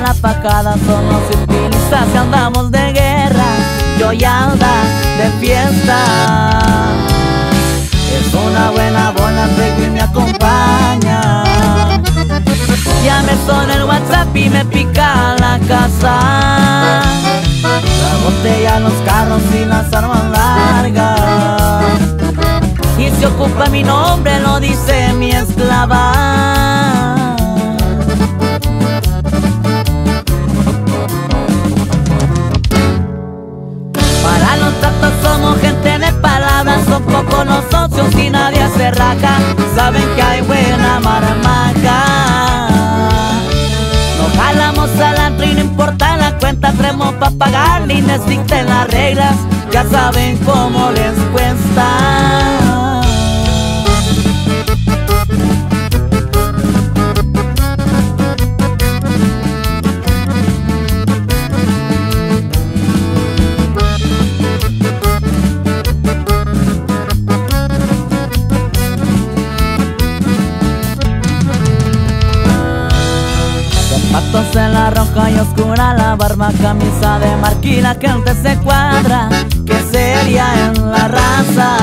la pacada solo se utiliza si andamos de guerra. Yo ya anda de fiesta. Es una buena bola que me acompaña. Ya me suena el WhatsApp y me pica la casa. La botella, los carros y las armas largas. Y si ocupa mi nombre lo dice mi esclava. Para los tratos somos gente de palabras, son pocos los socios y nadie se raja. Saben que hay buena maramaja. No jalamos al antro y no importa la cuenta, tenemos pa' pagar ni necesiten las reglas. Ya saben cómo les cuesta. Zapatos en la roja y oscura la barba, camisa de marquina, que antes se cuadra, que sería en la raza.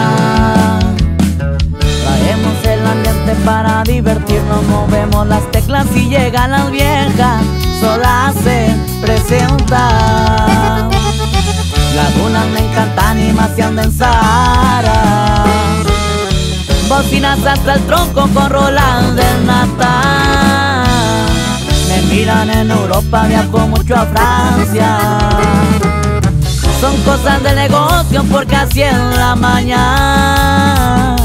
Traemos el ambiente para divertirnos, movemos las teclas y llegan las viejas, sola se presenta. Lagunas me encantan y más si andan en Sahara. Bocinas hasta el tronco con rolas de nata. Me miran en Europa, viajo mucho a Francia. Son cosas de negocio porque así en la mañana.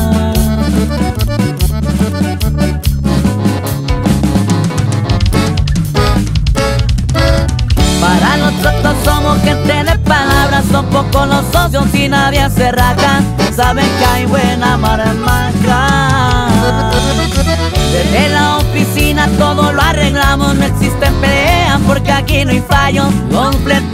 Para nosotros somos gente de palabras, son pocos los socios y nadie se raja. Saben que hay buena maramaja. Desde la oficina todo lo arreglamos, no existen peleas porque aquí no hay fallos. Completo